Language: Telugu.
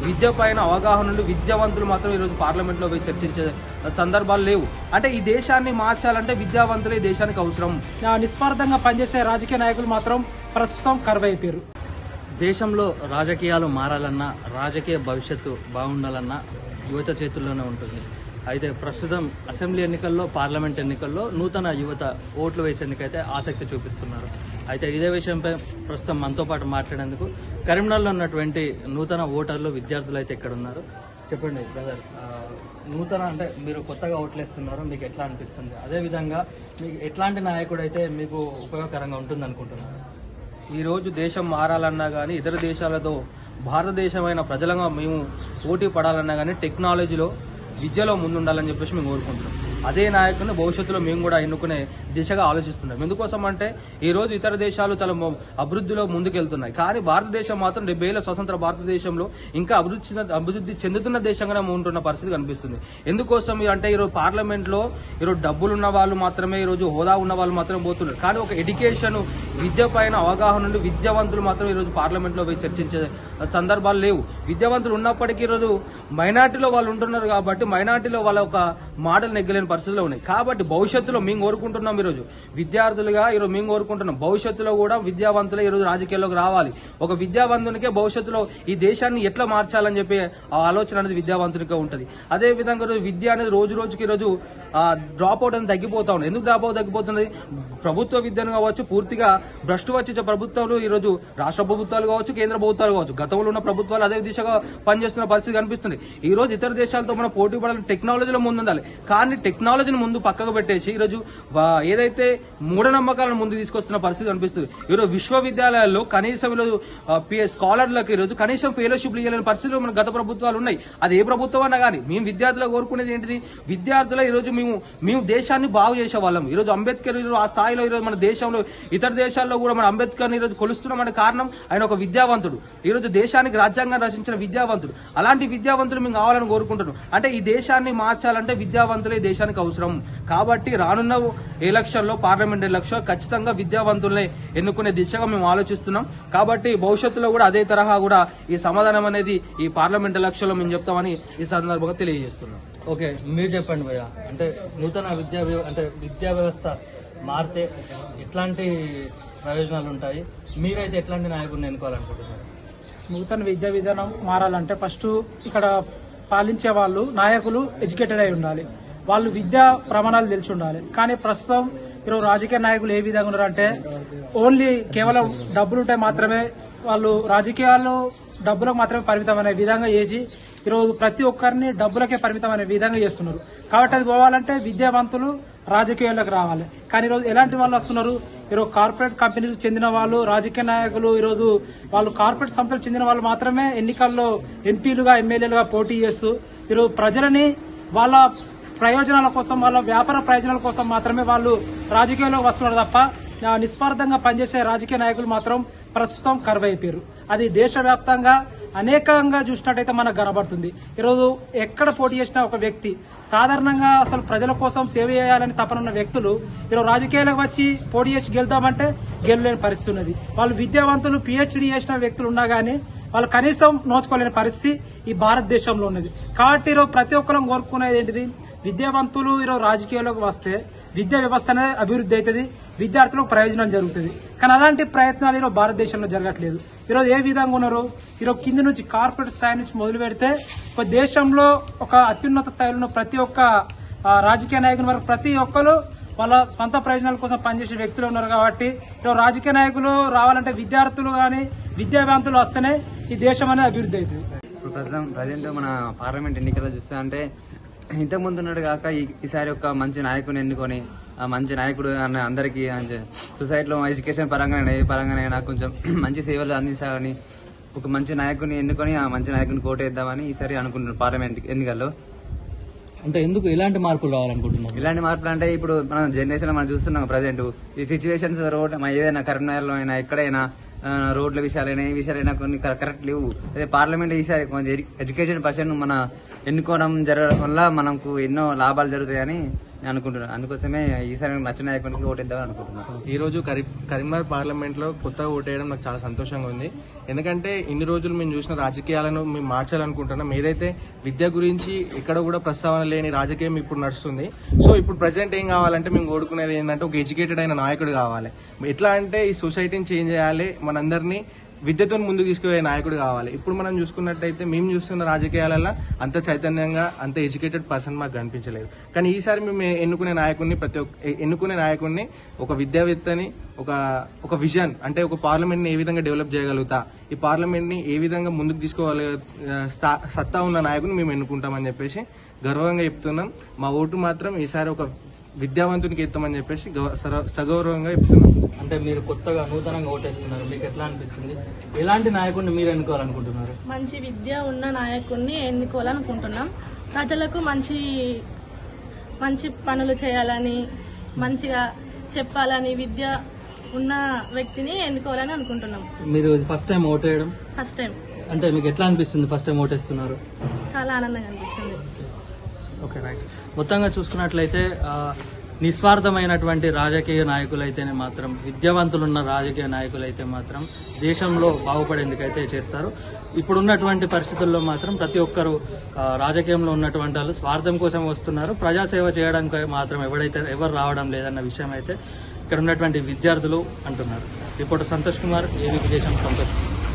విద్య పైన అవగాహన ఉండి విద్యావంతులు మాత్రం ఈరోజు పార్లమెంట్లో పోయి చర్చించే సందర్భాలు లేవు. అంటే ఈ దేశాన్ని మార్చాలంటే విద్యావంతులే దేశానికి అవసరం. నిస్వార్థంగా పనిచేసే రాజకీయ నాయకులు మాత్రం ప్రస్తుతం కరువైపోయారు. దేశంలో రాజకీయాలు మారాలన్నా, రాజకీయ భవిష్యత్తు బాగుండాలన్నా యువత చేతుల్లోనే ఉంటుంది. అయితే ప్రస్తుతం అసెంబ్లీ ఎన్నికల్లో, పార్లమెంట్ ఎన్నికల్లో నూతన యువత ఓట్లు వేసేందుకైతే ఆసక్తి చూపిస్తున్నారు. అయితే ఇదే విషయంపై ప్రస్తుతం మనతో పాటు మాట్లాడేందుకు కరీంనగర్లో ఉన్నటువంటి నూతన ఓటర్లు, విద్యార్థులు అయితే ఇక్కడ ఉన్నారు. చెప్పండి బ్రదర్, నూతన అంటే మీరు కొత్తగా ఓట్లేస్తున్నారు, మీకు ఎట్లా అనిపిస్తుంది? అదేవిధంగా మీకు ఎట్లాంటి నాయకుడు అయితే మీకు ఉపయోగకరంగా ఉంటుంది అనుకుంటున్నారు? ఈరోజు దేశం మారాలన్నా కానీ, ఇతర దేశాలతో భారతదేశమైన ప్రజలంగా మేము పోటీ పడాలన్నా కానీ టెక్నాలజీలో, విద్యలో ముందుండాలని చెప్పేసి మేము కోరుకుంటున్నాం. అదే నాయకుడిని భవిష్యత్తులో మేము కూడా ఎన్నుకునే దిశగా ఆలోచిస్తున్నాం. ఎందుకోసం అంటే ఈరోజు ఇతర దేశాలు చాలా అభివృద్ధిలో ముందుకెళ్తున్నాయి, కానీ భారతదేశం మాత్రం 70 ఏళ్ల స్వతంత్ర భారతదేశంలో ఇంకా అభివృద్ధి చెందుతున్న దేశంగానే ఉంటున్న పరిస్థితి కనిపిస్తుంది. ఎందుకోసం అంటే ఈరోజు పార్లమెంట్లో ఈరోజు డబ్బులున్న వాళ్ళు మాత్రమే, ఈరోజు హోదా ఉన్న వాళ్ళు మాత్రమే పోతున్నారు, కానీ ఒక ఎడ్యుకేషన్, విద్య పైన అవగాహన ఉండి విద్యావంతులు మాత్రం ఈరోజు పార్లమెంట్లో పోయి చర్చించే సందర్భాలు లేవు. విద్యావంతులు ఉన్నప్పటికీ ఈరోజు మైనార్టీలో వాళ్ళు ఉంటున్నారు కాబట్టి మైనార్టీలో వాళ్ళ ఒక మాటలు నెగ్గలేని పరిస్థితులు ఉన్నాయి. కాబట్టి భవిష్యత్తులో మేము కోరుకుంటున్నాం, ఈరోజు విద్యార్థులుగా ఈరోజు మేము కోరుకుంటున్నాం భవిష్యత్తులో కూడా విద్యావంతులే ఈరోజు రాజకీయాల్లోకి రావాలి. ఒక విద్యావంతునికే భవిష్యత్తులో ఈ దేశాన్ని ఎట్లా మార్చాలని చెప్పి ఆ ఆలోచన అనేది విద్యావంతునికే ఉంటుంది. అదే విధంగా విద్య అనేది రోజు రోజుకి ఈరోజు డ్రాప్ అవుట్ అనేది తగ్గిపోతా ఉంది. ఎందుకు డ్రాప్ అవుట్ తగ్గిపోతుంది? ప్రభుత్వ విద్యను కావచ్చు పూర్తిగా భ్రష్టు వచ్చే ప్రభుత్వాలు ఈరోజు రాష్ట్ర ప్రభుత్వాలు కావచ్చు, కేంద్ర ప్రభుత్వాలు కావచ్చు, గతంలో ఉన్న ప్రభుత్వాలు అదే దిశగా పనిచేస్తున్న పరిస్థితి కనిపిస్తుంది. ఈ రోజు ఇతర దేశాలతో మనం పోటీ పడాలి, టెక్నాలజీలో ముందుండాలి, కానీ టెక్నాలజీని ముందు పక్కకు పెట్టేసి ఈరోజు ఏదైతే మూఢనమ్మకాలను ముందు తీసుకొస్తున్న పరిస్థితి కనిపిస్తుంది. ఈరోజు విశ్వవిద్యాలయాల్లో కనీసం ఈరోజు స్కాలర్లకు ఈరోజు కనీసం ఫెలోషిప్లు ఇవ్వలేని పరిస్థితులు మన గత ప్రభుత్వాలు ఉన్నాయి. అది ఏ ప్రభుత్వం అన్నా కానీ మేము విద్యార్థులు కోరుకునేది ఏంటిది? విద్యార్థుల ఈరోజు మేము దేశాన్ని బాగు చేసే వాళ్ళం. ఈరోజు అంబేద్కర్ ఈరోజు ఆ స్థాయిలో ఈరోజు మన దేశంలో, ఇతర దేశాల్లో కూడా మన అంబేద్కర్ ఈరోజు కొలుస్తున్నామనే కారణం ఆయన ఒక విద్యావంతుడు. ఈరోజు దేశానికి రాజ్యాంగం రచించిన విద్యావంతుడు. అలాంటి విద్యావంతులు మేము కావాలని కోరుకుంటున్నాం. అంటే ఈ దేశాన్ని మార్చాలంటే విద్యావంతులే దేశానికి అవసరం. కాబట్టి రానున్న ఎలక్షన్లో, పార్లమెంట్ ఎలక్షన్ ఖచ్చితంగా విద్యావంతులనే ఎన్నుకునే దిశగా మేము ఆలోచిస్తున్నాం. కాబట్టి భవిష్యత్తులో కూడా అదే తరహా కూడా ఈ సమాధానం అనేది ఈ పార్లమెంట్ ఎలక్షన్ లో మేము చెప్తామని ఈ సందర్భంగా తెలియజేస్తున్నాం. ఓకే, మీరు చెప్పండి భయ్య, అంటే నూతన విద్యా వ్యవస్థ మారితే ఎట్లాంటి ప్రయోజనాలు ఉంటాయి? మీరైతే ఎట్లాంటి నాయకుడిని ఎన్నుకోవాలనుకుంటున్నారు? నూతన విద్యా విధానం మారాలంటే ఫస్ట్ ఇక్కడ పాలించే వాళ్ళు, నాయకులు ఎడ్యుకేటెడ్ అయి ఉండాలి, వాళ్ళు విద్యా ప్రమాణాలు తెలిసి ఉండాలి. కానీ ప్రస్తుతం ఈరోజు రాజకీయ నాయకులు ఏ విధంగా ఉన్నారంటే ఓన్లీ కేవలం డబ్బులుంటే మాత్రమే వాళ్ళు రాజకీయాలు డబ్బులకు మాత్రమే పరిమితమనే విధంగా చేసి ఈరోజు ప్రతి ఒక్కరిని డబ్బులకే పరిమితమనే విధంగా చేస్తున్నారు. కాబట్టి అది పోవాలంటే విద్యావంతులు రాజకీయాల్లోకి రావాలి. కానీ ఈరోజు ఎలాంటి వాళ్ళు వస్తున్నారు? ఈరోజు కార్పొరేట్ కంపెనీలకు చెందిన వాళ్ళు, రాజకీయ నాయకులు, ఈరోజు వాళ్ళు కార్పొరేట్ సంస్థలకు చెందిన వాళ్ళు మాత్రమే ఎన్నికల్లో ఎంపీలుగా, ఎమ్మెల్యేలుగా పోటీ చేస్తూ ఈరోజు ప్రజలని వాళ్ళ ప్రయోజనాల కోసం, వాళ్ళ వ్యాపార ప్రయోజనాల కోసం మాత్రమే వాళ్ళు రాజకీయాల్లోకి వస్తున్నారు తప్ప నిస్వార్థంగా పనిచేసే రాజకీయ నాయకులు మాత్రం ప్రస్తుతం కరువైపోయారు. అది దేశవ్యాప్తంగా అనేకంగా చూసినట్టయితే మనకు కనబడుతుంది. ఈరోజు ఎక్కడ పోటీ చేసిన ఒక వ్యక్తి సాధారణంగా అసలు ప్రజల కోసం సేవ చేయాలని తపనున్న వ్యక్తులు ఈరోజు రాజకీయాలకు వచ్చి పోటీ చేసి గెలుద్దామంటే గెలలేని పరిస్థితి ఉన్నది. వాళ్ళు విద్యావంతులు, PhD చేసిన వ్యక్తులు ఉన్నా గానీ వాళ్ళు కనీసం నోచుకోలేని పరిస్థితి ఈ భారతదేశంలో ఉన్నది. కాబట్టి ఈరోజు ప్రతి ఒక్కరం కోరుకునేది ఏంటిది? విద్యావంతులు ఈరోజు రాజకీయాల్లోకి వస్తే విద్యా వ్యవస్థ అనేది అభివృద్ధి అవుతుంది, విద్యార్థులకు ప్రయోజనం జరుగుతుంది. కానీ అలాంటి ప్రయత్నాలు ఈరోజు భారతదేశంలో జరగట్లేదు. ఈరోజు ఏ విధంగా ఉన్నారు? ఈరోజు కింది నుంచి కార్పొరేట్ స్థాయి నుంచి మొదలు పెడితే ఒక దేశంలో ఒక అత్యున్నత స్థాయిలో ఉన్న ప్రతి ఒక్క రాజకీయ నాయకుని వరకు ప్రతి ఒక్కరు వాళ్ళ స్వంత ప్రయోజనాల కోసం పనిచేసే వ్యక్తులు ఉన్నారు. కాబట్టి ఈరోజు రాజకీయ నాయకులు రావాలంటే విద్యార్థులు కానీ విద్యావంతులు వస్తేనే ఈ దేశం అనేది అభివృద్ధి అవుతుంది. ఇప్పుడు ప్రజెంట్ మన పార్లమెంట్ ఎన్నికల్లో చూస్తే అంటే ఇంతకుముందు ఉన్నాడు కాక ఈసారి ఒక మంచి నాయకుని ఎన్నుకొని ఆ మంచి నాయకుడు అన్న అందరికీ సొసైటీలో ఎడ్యుకేషన్ పరంగానే ఏ పరంగానైనా కొంచెం మంచి సేవలు అందించాలని ఒక మంచి నాయకుని ఎన్నుకొని ఆ మంచి నాయకుని కోటేద్దామని ఈసారి అనుకుంటున్నాను పార్లమెంట్ ఎన్నికల్లో. అంటే ఎందుకు ఇలాంటి మార్పులు రావాలనుకుంటున్నాం? ఇలాంటి మార్పులు అంటే ఇప్పుడు మన జనరేషన్ మనం చూస్తున్నాం ప్రజెంట్ ఈ సిచ్యువేషన్స్ రోడ్ ఏదైనా కరీంనగర్లో అయినా ఎక్కడైనా రోడ్ల విషయాలైనా ఏ విషయాలైనా కొన్ని కరెక్ట్ లేవు. అదే పార్లమెంట్ ఈసారి కొంచెం ఎడ్యుకేషన్ పర్సన్ మన ఎన్నుకోవడం జరగడం వల్ల మనకు ఎన్నో లాభాలు జరుగుతాయని నేను అనుకుంటున్నాను. అందుకోసమే ఈసారి నాకు నచ్చిన నాయకునికి ఓటేద్దామని అనుకుంటున్నాను. ఈ రోజు కరీంనగర్ పార్లమెంట్ లో కొత్తగా ఓటేయడం నాకు చాలా సంతోషంగా ఉంది. ఎందుకంటే ఇన్ని రోజులు మేము చూసిన రాజకీయాలను మేము మార్చాలనుకుంటున్నాం. ఏదైతే విద్య గురించి ఎక్కడ కూడా ప్రస్తావన లేని రాజకీయం ఇప్పుడు నడుస్తుంది. సో ఇప్పుడు ప్రజెంట్ ఏం కావాలంటే మేము కోరుకునేది ఏంటంటే ఒక ఎడ్యుకేటెడ్ అయిన నాయకుడు కావాలి. ఎట్లా అంటే ఈ సొసైటీని చేంజ్ చేయాలి, మనందరినీ విద్యతో ముందుకు తీసుకుపోయే నాయకుడు కావాలి. ఇప్పుడు మనం చూసుకున్నట్టయితే మేము చూస్తున్న రాజకీయాలలో అంత చైతన్యంగా అంత ఎడ్యుకేటెడ్ పర్సన్ మాకు కనిపించలేదు. కానీ ఈసారి మేము ఎన్నుకునే నాయకుడిని ఒక విద్యావేత్తని, ఒక విజన్ అంటే ఒక పార్లమెంట్ ని ఏ విధంగా డెవలప్ చేయగలుగుతా, ఈ పార్లమెంట్ ని ఏ విధంగా ముందుకు తీసుకోవాలి సత్తా ఉన్న నాయకుని మేము ఎన్నుకుంటామని చెప్పేసి గర్వంగా చెప్తున్నాం. మా ఓటు మాత్రం ఈసారి ఒక విద్యావంతునికి ఇస్తామని చెప్పేసి సగౌరవంగా చెప్తున్నాం. అంటే మీరు కొత్తగా నూతనంగా ఓటేస్తున్నారు, మీకు ఎట్లా అనిపిస్తుంది? ఎలాంటి నాయకుడిని మీరు ఎన్నుకోవాలనుకుంటున్నారు? మంచి విద్య ఉన్న నాయకుడిని ఎన్నుకోవాలనుకుంటున్నాం. ప్రజలకు మంచి పనులు చేయాలని, మంచిగా చెప్పాలని, విద్య ఉన్న వ్యక్తిని ఎన్నుకోవాలని అనుకుంటున్నాం. మీరు ఫస్ట్ టైం ఓటేయడం? First time. అంటే మీకు ఎట్లా అనిపిస్తుంది ఫస్ట్ టైం ఓటేస్తున్నారు? చాలా ఆనందంగా అనిపిస్తుంది. Okay, right. మొత్తంగా చూసుకున్నట్లయితే నిస్వార్థమైనటువంటి రాజకీయ నాయకులైతేనే మాత్రం, విద్యావంతులున్న రాజకీయ నాయకులైతే మాత్రం దేశంలో బాగుపడేందుకైతే చేస్తారు. ఇప్పుడున్నటువంటి పరిస్థితుల్లో మాత్రం ప్రతి ఒక్కరు రాజకీయంలో ఉన్నటువంటి వాళ్ళు స్వార్థం కోసం వస్తున్నారు. ప్రజాసేవ చేయడానికి మాత్రం ఎవరు రావడం లేదన్న విషయం అయితే ఇక్కడ ఉన్నటువంటి విద్యార్థులు అంటున్నారు. రిపోర్టర్ సంతోష్ కుమార్, ఏబీపీ దేశం, సంతోష్.